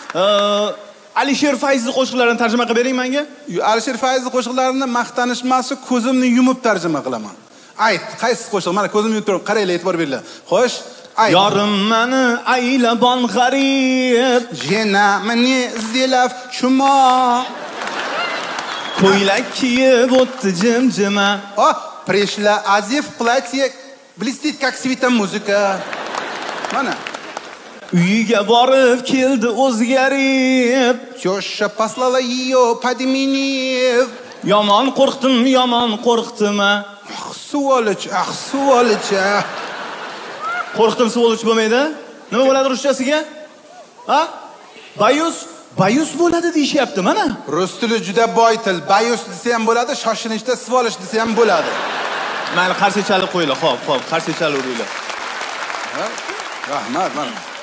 Alisher Fayzning qo'shiqlarini tarjima qilib bering menga. Alisher Fayzning qo'shiqlarini maqtanishmasi ko'zimni yumib tarjima qilaman. Ayt, qaysi qo'shiq? Mana ko'zimni yumib turib, qaranglar, e'tibor beringlar. Xo'sh, ayt. Yorim meni aylabon g'arib, Jena meni izlab shuma. Ko'ylak kiyib o'tdi jimjima. Пришла Азив в платье, блестит как свита музыка. Mana. Uyiga borib keldi o'zgarib. Тёща послала ее подменив. Yomon qo'rqdim. Сволочь. Qo'rqdim, svoloch bo'lmaydi. Nima bo'ladi ruschasiga? Ha? Bayus bo'ladi deyishyapti, mana. Rus tili juda boy til. Bayus desa ham bo'ladi, shoshilinchda svoloch desa ham bo'ladi. Mana qarshi chalib qo'yinglar. Xo'p, qarshi chalib uringlar. Rahmat, mana.